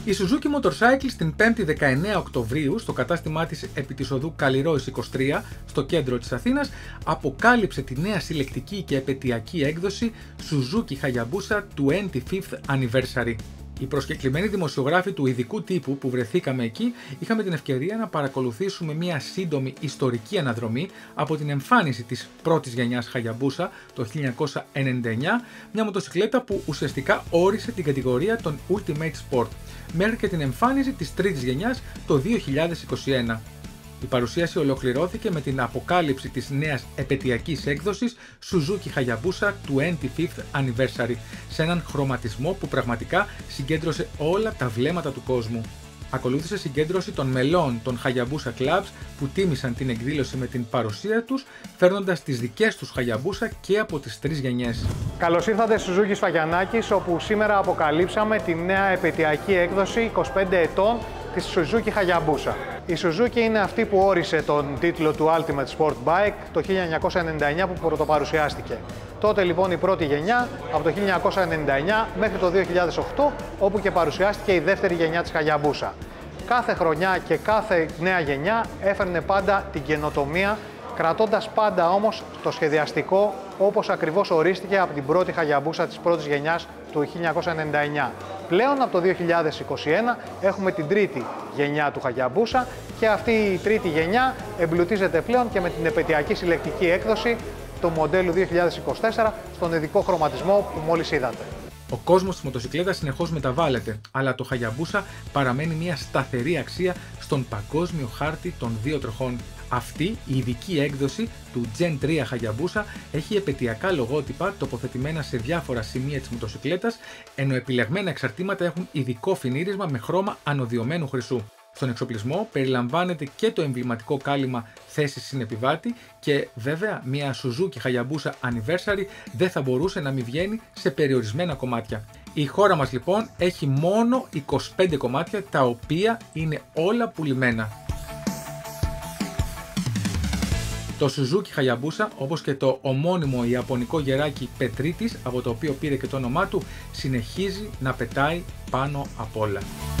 Η Suzuki Motorcycles την 5η 19 Οκτωβρίου στο κατάστημά της επί της οδού Καλλιρόης 23 στο κέντρο της Αθήνας αποκάλυψε τη νέα συλλεκτική και επετειακή έκδοση Suzuki Hayabusa 25th Anniversary. Οι προσκεκλημένοι δημοσιογράφοι του ειδικού τύπου που βρεθήκαμε εκεί είχαμε την ευκαιρία να παρακολουθήσουμε μια σύντομη ιστορική αναδρομή από την εμφάνιση της πρώτης γενιάς Hayabusa το 1999, μια μοτοσικλέτα που ουσιαστικά όρισε την κατηγορία των Ultimate Sport, μέχρι και την εμφάνιση της τρίτης γενιάς το 2021. Η παρουσίαση ολοκληρώθηκε με την αποκάλυψη της νέας επετειακής έκδοσης Suzuki Hayabusa 25th Anniversary σε έναν χρωματισμό που πραγματικά συγκέντρωσε όλα τα βλέμματα του κόσμου. Ακολούθησε συγκέντρωση των μελών των Hayabusa Clubs που τίμησαν την εκδήλωση με την παρουσία τους, φέρνοντας τις δικές τους Hayabusa και από τις τρεις γενιές. Καλώς ήρθατε στους Suzuki Σφαγιανάκης, όπου σήμερα αποκαλύψαμε τη νέα επετειακή έκδοση 25 ετών της Suzuki Hayabusa. Η Suzuki είναι αυτή που όρισε τον τίτλο του Ultimate Sport Bike το 1999 που πρωτοπαρουσιάστηκε. Τότε λοιπόν η πρώτη γενιά, από το 1999 μέχρι το 2008, όπου και παρουσιάστηκε η δεύτερη γενιά της Hayabusa. Κάθε χρονιά και κάθε νέα γενιά έφερνε πάντα την καινοτομία, κρατώντας πάντα όμως το σχεδιαστικό όπως ακριβώς ορίστηκε από την πρώτη Hayabusa της πρώτης γενιάς του 1999. Πλέον από το 2021 έχουμε την τρίτη γενιά του Hayabusa και αυτή η τρίτη γενιά εμπλουτίζεται πλέον και με την επετειακή συλλεκτική έκδοση του μοντέλου 2024 στον ειδικό χρωματισμό που μόλις είδατε. Ο κόσμος της μοτοσικλέτας συνεχώς μεταβάλλεται, αλλά το Hayabusa παραμένει μια σταθερή αξία στον παγκόσμιο χάρτη των δύο τροχών. Αυτή η ειδική έκδοση του Gen 3 Hayabusa έχει επετειακά λογότυπα τοποθετημένα σε διάφορα σημεία της μοτοσικλέτας, ενώ επιλεγμένα εξαρτήματα έχουν ειδικό φινίρισμα με χρώμα ανωδιωμένου χρυσού. Στον εξοπλισμό περιλαμβάνεται και το εμβληματικό κάλυμα θέσης συνεπιβάτη και βέβαια μια Suzuki Hayabusa Anniversary δεν θα μπορούσε να μην βγαίνει σε περιορισμένα κομμάτια. Η χώρα μας λοιπόν έχει μόνο 25 κομμάτια, τα οποία είναι όλα πουλημένα. Το Suzuki Hayabusa, όπως και το ομώνυμο ιαπωνικό γεράκι Πετρίτης, από το οποίο πήρε και το όνομά του, συνεχίζει να πετάει πάνω απ' όλα.